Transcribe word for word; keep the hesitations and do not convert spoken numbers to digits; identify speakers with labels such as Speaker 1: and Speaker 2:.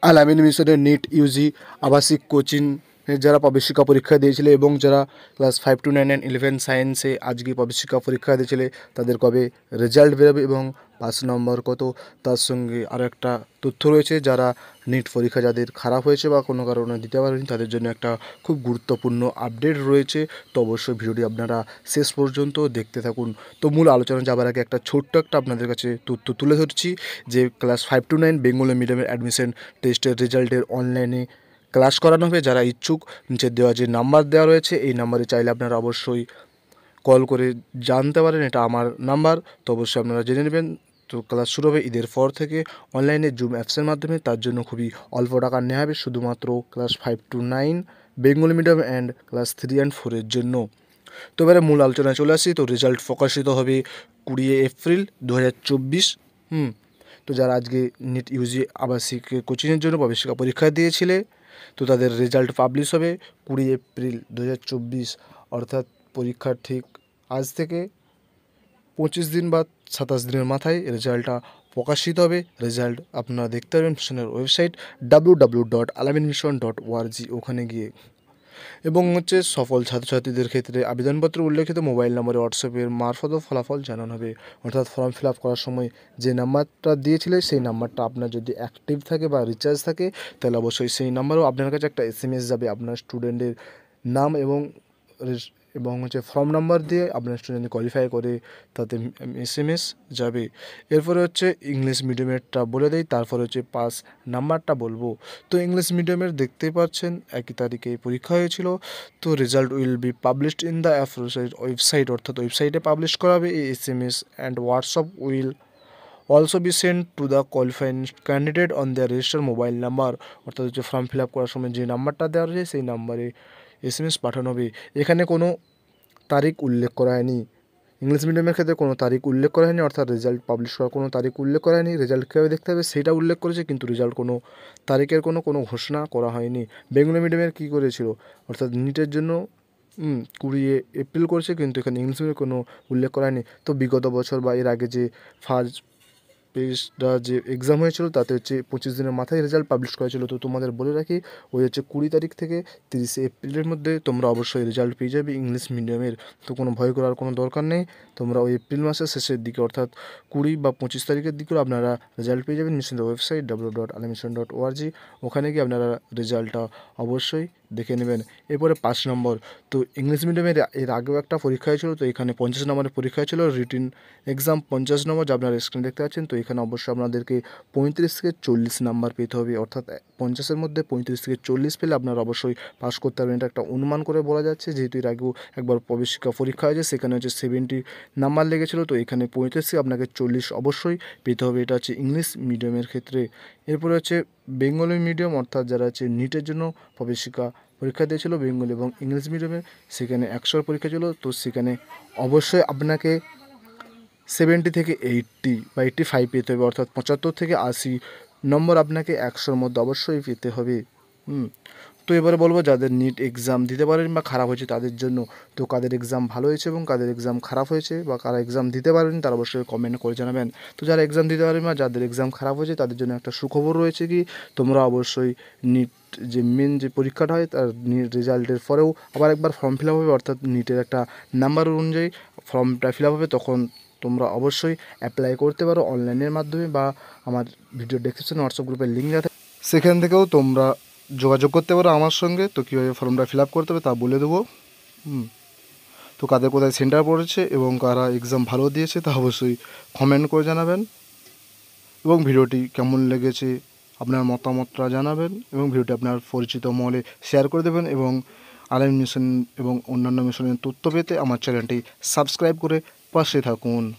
Speaker 1: আল-আমিন মিশনের NEET Yuji আবাসিক coaching যারা প্রবেশিকা পরীক্ষা দিয়েছিলে এবং যারা class five to nine and eleven সায়েন্সে আজকে প্রবেশিকা পরীক্ষা দিয়েছিলে তাদের কবে রেজাল্ট বেরোবে এবং পাস নম্বর কত, তার সঙ্গে আরও একটা তথ্য রয়েছে। যারা নিট পরীক্ষা যাদের খারাপ হয়েছে বা কোনো কারণে দিতে পারেনি তাদের জন্য একটা খুব গুরুত্বপূর্ণ আপডেট রয়েছে। তো অবশ্যই ভিডিওটি আপনারা শেষ পর্যন্ত দেখতে থাকুন। তো মূল আলোচনা যাবার আগে একটা ছোট্ট একটা আপনাদের কাছে তথ্য তুলে ধরছি যে class five to nine Bengali মিডিয়ামের অ্যাডমিশন টেস্টের রেজাল্টের অনলাইনে ক্লাস করানো হবে। যারা ইচ্ছুক নিচে দেওয়া যে নাম্বার দেওয়া রয়েছে এই নাম্বারে চাইলে আপনারা অবশ্যই কল করে জানতে পারেন, এটা আমার নাম্বার। তো অবশ্যই আপনারা জেনে নেবেন। তো ক্লাস শুরু হবে ঈদের পর থেকে অনলাইনে জুম অ্যাপসের মাধ্যমে। তার জন্য খুবই অল্প টাকা নেওয়া হবে শুধুমাত্র class five to nine Bengali medium and class three and ফোরের জন্য। তো এবারে মূল আলোচনায় চলে আসি। তো রেজাল্ট প্রকাশিত হবে কুড়ি এপ্রিল দু হাজার চব্বিশ। হুম তো যারা আজকে নিট ইউজি আবাসিক কোচিংয়ের জন্য প্রবেশিকা পরীক্ষা দিয়েছিলে তো তাদের রেজাল্ট পাবলিশ হবে কুড়ি এপ্রিল দু হাজার চব্বিশ, অর্থাৎ পরীক্ষার ঠিক আজ থেকে পঁচিশ দিন বা সাতাশ দিনের মাথায় রেজাল্টটা প্রকাশিত হবে। রেজাল্ট আপনারা দেখতে পারবেন মিশনের website W W dot Al Ameen mission dot ORG, ওখানে গিয়ে। এবং হচ্ছে সফল ছাত্রছাত্রীদের ক্ষেত্রে আবেদনপত্রে উল্লেখিত মোবাইল নম্বরে হোয়াটসঅ্যাপের মারফতও ফলাফল জানানো হবে। অর্থাৎ ফর্ম ফিল আপ করার সময় যে নাম্বারটা দিয়েছিলে সেই নাম্বারটা আপনার যদি অ্যাক্টিভ থাকে বা রিচার্জ থাকে তাহলে অবশ্যই সেই নাম্বারও আপনার কাছে একটা এস এম এস যাবে আপনার স্টুডেন্টের নাম এবং এবং হচ্ছে ফর্ম নাম্বার দিয়ে আপনার স্টুডেন্ট কোয়ালিফাই করে তাতে এস এম এস যাবে। এরপরে হচ্ছে ইংলিশ মিডিয়ামেরটা বলে দেয়, তারপর হচ্ছে পাস নাম্বারটা বলবো। তো ইংলিশ মিডিয়ামের দেখতেই পাচ্ছেন একই তারিখে পরীক্ষা হয়েছিল। তো result will be published in the website, অর্থাৎ ওয়েবসাইটে পাবলিশ করা হবে। এই S M S and WhatsApp will also be send to the qualifying candidate on the register mobile number, অর্থাৎ হচ্ছে ফর্ম ফিল আপ করার সময় যে নাম্বারটা দেওয়া রয়েছে সেই নাম্বারে এস এম এস পাঠানো হবে। এখানে কোনো তারিখ উল্লেখ করা হয়নি। ইংলিশ মিডিয়ামের ক্ষেত্রে কোনো তারিখ উল্লেখ করা হয়নি, অর্থাৎ রেজাল্ট পাবলিশ করার কোনো তারিখ উল্লেখ করা হয়নি। রেজাল্ট কীভাবে দেখতে হবে সেটা উল্লেখ করেছে, কিন্তু রেজাল্ট কোনো তারিখের কোনো কোনো ঘোষণা করা হয়নি। বেঙ্গলি মিডিয়ামের কী করেছিল, অর্থাৎ নিটের জন্য কুড়ি এপ্রিল করেছে, কিন্তু এখানে ইংলিশ মিডিয়ামে কোনো উল্লেখ করা হয়নি। তো বিগত বছর বা এর আগে যে ফার্স্ট পেজটা যে এক্সাম হয়েছিল তাতে হচ্ছে পঁচিশ দিনের মাথায় রেজাল্ট পাবলিশ করা ছিল। তো তোমাদের বলে রাখি ওই হচ্ছে কুড়ি তারিখ থেকে তিরিশে এপ্রিলের মধ্যে তোমরা অবশ্যই রেজাল্ট পেয়ে যাবে ইংলিশ মিডিয়ামের। তো কোনো ভয় করার কোনো দরকার নেই। তোমরা ওই এপ্রিল মাসের শেষের দিকে অর্থাৎ কুড়ি বা পঁচিশ তারিখের দিকেও আপনারা রেজাল্ট পেয়ে যাবেন মিশনের ওয়েবসাইট ডাব্লু ডট আলামিশন ডট ওআরজি, ওখানে গিয়ে আপনারা রেজাল্টটা অবশ্যই দেখে নেবেন। এরপরে পাঁচ নম্বর, তো ইংলিশ মিডিয়ামের এর আগেও একটা পরীক্ষা হয়েছিল। তো এখানে পঞ্চাশ নম্বরের পরীক্ষা ছিল, রিটিন এক্সাম পঞ্চাশ নম্বর যা আপনারা স্ক্রিনে দেখতে পাচ্ছেন। তো এখানে অবশ্যই আপনাদেরকে পঁয়ত্রিশ থেকে চল্লিশ নাম্বার পেতে হবে, অর্থাৎ পঞ্চাশের মধ্যে পঁয়ত্রিশ থেকে চল্লিশ পেলে আপনারা অবশ্যই পাস করতে পারবেন। এটা একটা অনুমান করে বলা যাচ্ছে, যেহেতু এর আগেও একবার প্রবেশিকা পরীক্ষা হয়েছে সেখানে হচ্ছে সেভেন্টি নাম্বার লেগেছিলো। তো এখানে পঁয়ত্রিশ থেকে আপনাকে চল্লিশ অবশ্যই পেতে হবে, এটা হচ্ছে ইংলিশ মিডিয়ামের ক্ষেত্রে। এরপরে হচ্ছে বেঙ্গলি মিডিয়াম, অর্থাৎ যারা হচ্ছে নিটের জন্য প্রবেশিকা পরীক্ষা দিয়েছিল বেঙ্গলি এবং ইংলিশ মিডিয়ামে, সেখানে একশোর পরীক্ষা ছিল। তো সেখানে অবশ্যই আপনাকে সেভেন্টি থেকে এইট্টি বা এইট্টি ফাইভ পেতে হবে, অর্থাৎ পঁচাত্তর থেকে আশি নম্বর আপনাকে একশোর মধ্যে অবশ্যই পেতে হবে। হুম তো এবারে বলবো যাদের নিট এক্সাম দিতে পারেন বা খারাপ হয়েছে তাদের জন্য। তো কাদের এক্সাম ভালো হয়েছে এবং কাদের এক্সাম খারাপ হয়েছে বা কারা এক্সাম দিতে পারেন তারা অবশ্যই কমেন্ট করে জানাবেন। তো যারা এক্সাম দিতে পারেন বা যাদের এক্সাম খারাপ হয়েছে তাদের জন্য একটা সুখবর রয়েছে কি, তোমরা অবশ্যই নিট যে মেন যে পরীক্ষাটা হয় তার রেজাল্টের পরেও আবার একবার ফর্ম ফিল আপ হবে, অর্থাৎ নিটের একটা নাম্বার অনুযায়ী ফর্মটা ফিল আপ হবে। তখন তোমরা অবশ্যই অ্যাপ্লাই করতে পারো অনলাইনের মাধ্যমে বা আমার ভিডিও ডেসক্রিপশনে হোয়াটসঅ্যাপ গ্রুপের লিঙ্ক দেওয়া থাকে, সেখান থেকেও তোমরা যোগাযোগ করতে পারো আমার সঙ্গে। তো কীভাবে ফর্মটা ফিল আপ করতে হবে তা বলে দেবো। হুম তো কাদের কোথায় সেন্টার পড়েছে এবং কারা এক্সাম ভালো দিয়েছে তা অবশ্যই কমেন্ট করে জানাবেন এবং ভিডিওটি কেমন লেগেছে আপনার মতামতটা জানাবেন এবং ভিডিওটি আপনার পরিচিত মহলে শেয়ার করে দেবেন এবং আলামিন মিশন এবং অন্যান্য মিশনের তথ্য পেতে আমার চ্যানেলটি সাবস্ক্রাইব করে পাশে থাকুন।